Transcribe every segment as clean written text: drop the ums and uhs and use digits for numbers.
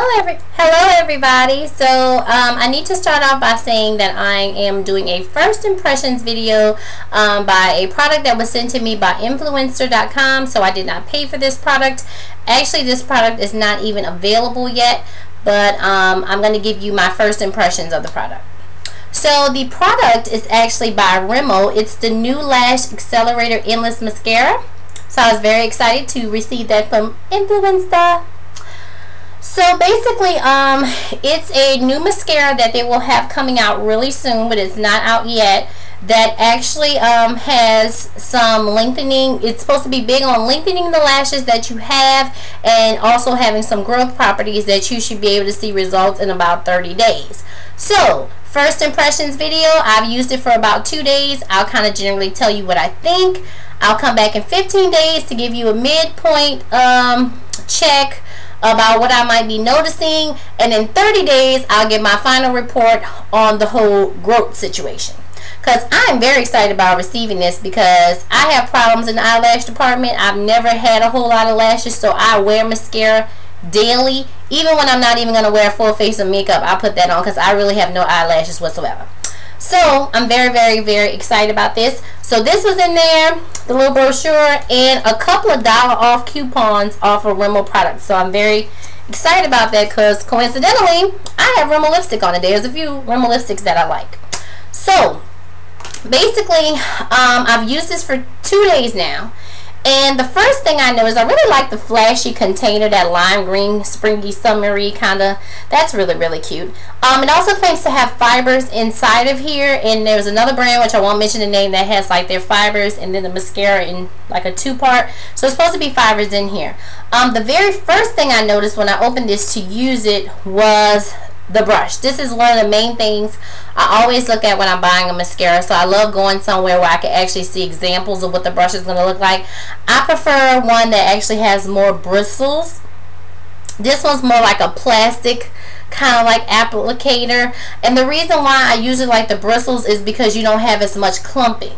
Hello everybody. So I need to start off by saying that I am doing a first impressions video by a product that was sent to me by influencer.com. So I did not pay for this product. Actually, this product is not even available yet, but I'm going to give you my first impressions of the product. So the product is actually by Rimmel. It's the new Lash Accelerator Endless Mascara. So I was very excited to receive that from Influencer. So basically, it's a new mascara that they will have coming out really soon, but it's not out yet, that actually has some lengthening. It's supposed to be big on lengthening the lashes that you have, and also having some growth properties that you should be able to see results in about 30 days. So first impressions video, I've used it for about 2 days. I'll kind of generally tell you what I think. I'll come back in 15 days to give you a midpoint check about what I might be noticing, and in 30 days I'll get my final report on the whole growth situation, because I'm very excited about receiving this because I have problems in the eyelash department. I've never had a whole lot of lashes, so I wear mascara daily. Even when I'm not even going to wear a full face of makeup, I'll put that on because I really have no eyelashes whatsoever. So I'm very excited about this. So this was in there, the little brochure, and a couple of dollar off coupons off of Rimmel products. So I'm very excited about that because coincidentally I have Rimmel lipstick on it. There's a few Rimmel lipsticks that I like. So basically I've used this for 2 days now, and the first thing I noticed, I really like the flashy container, that lime green, springy, summery kind of. That's really cute. It also claims to have fibers inside of here, and there's another brand, which I won't mention the name, that has like their fibers and then the mascara in like a 2-part. So it's supposed to be fibers in here. The very first thing I noticed when I opened this to use it was the brush. This is one of the main things I always look at when I'm buying a mascara. So I love going somewhere where I can actually see examples of what the brush is going to look like. I prefer one that actually has more bristles. This one's more like a plastic kind of like applicator, and the reason why I usually like the bristles is because you don't have as much clumping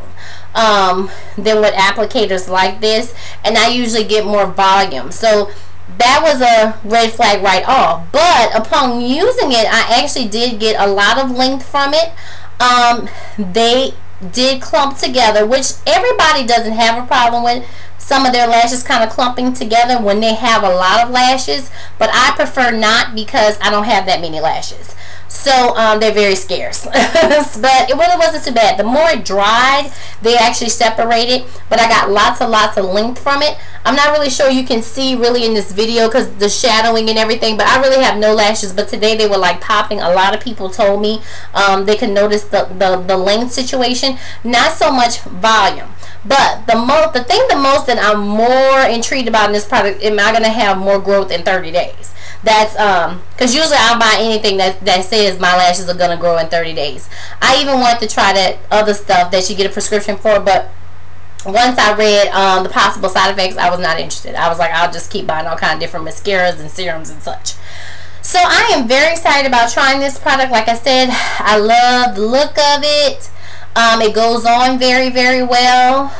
than with applicators like this, and I usually get more volume. So that was a red flag right off. But upon using it, I actually did get a lot of length from it. They did clump together, which everybody doesn't have a problem with some of their lashes kind of clumping together when they have a lot of lashes, but I prefer not because I don't have that many lashes. So they're very scarce. But it really wasn't too bad. The more it dried, they actually separated, but I got lots of length from it. I'm not really sure you can see really in this video because the shadowing and everything, but I really have no lashes. But today they were like popping. A lot of people told me they could notice the length situation, not so much volume. But the thing the most that I'm more intrigued about in this product, am I going to have more growth in 30 days? That's because usually I'll buy anything that says my lashes are gonna grow in 30 days. I even wanted to try that other stuff that you get a prescription for, but once I read the possible side effects, I was not interested. I was like, I'll just keep buying all kind of different mascaras and serums and such. So I am very excited about trying this product. Like I said, I love the look of it. It goes on very well.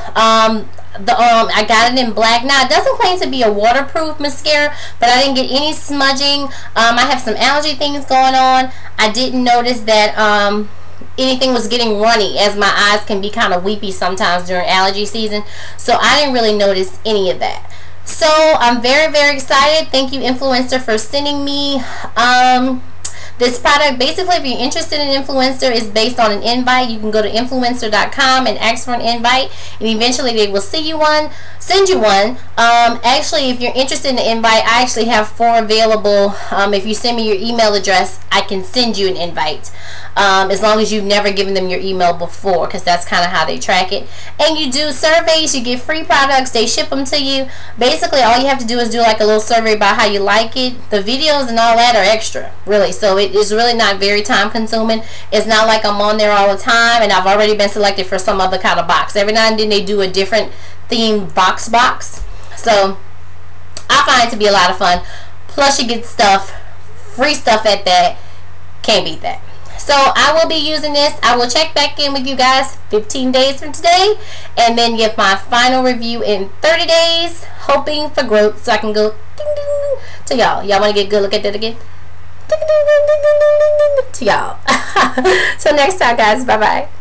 I got it in black. Now, it doesn't claim to be a waterproof mascara, but I didn't get any smudging. I have some allergy things going on. I didn't notice that anything was getting runny, as my eyes can be kind of weepy sometimes during allergy season. So I didn't really notice any of that. So I'm very excited. Thank you, Influencer, for sending me this product. Basically, if you're interested in Influencer, it's based on an invite. You can go to influencer.com and ask for an invite, and eventually they will send you one. Actually, if you're interested in the invite, I actually have 4 available. If you send me your email address, I can send you an invite, as long as you've never given them your email before, because that's kind of how they track it. And you do surveys, you get free products, they ship them to you. Basically, all you have to do is do like a little survey about how you like it. The videos and all that are extra, really. So it is really not very time consuming. It's not like I'm on there all the time, and I've already been selected for some other kind of box. Every now and then they do a different themed box. So I find it to be a lot of fun. Plus you get stuff, free stuff at that. Can't beat that. So I will be using this. I will check back in with you guys 15 days from today, and then give my final review in 30 days, hoping for growth so I can go ding ding to y'all. Y'all want to get a good look at that again? to y'all. Till next time, guys. Bye bye.